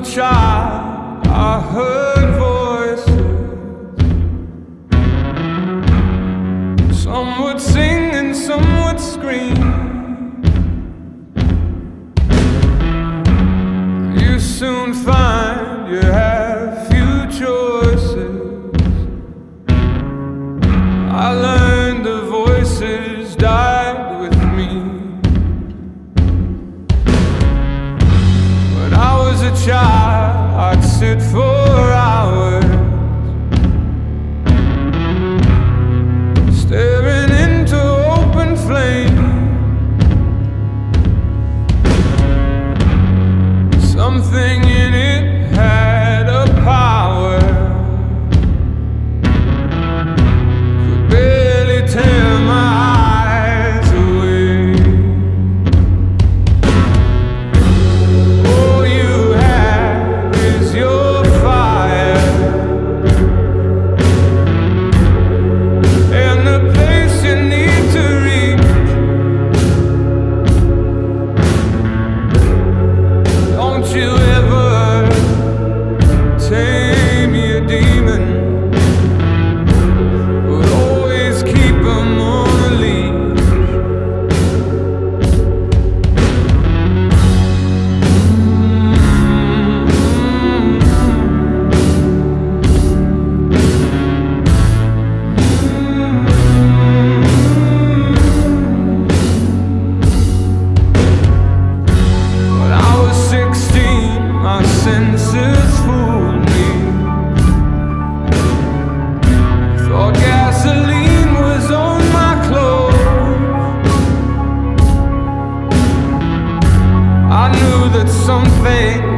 child, I heard voices. Some would sing and some would scream. You soon find you have few choices. I learned the voices died with me. When I was a child, I'd sit for hours staring into open flame. Something in it had a power, could barely tear my eyes away. All you have is your fire, and the place you need to reach. Don't you ever tame your demon, but always keep 'em on a leash. When I was 16, my senses fooled me. Thought gasoline was on my clothes. I knew that something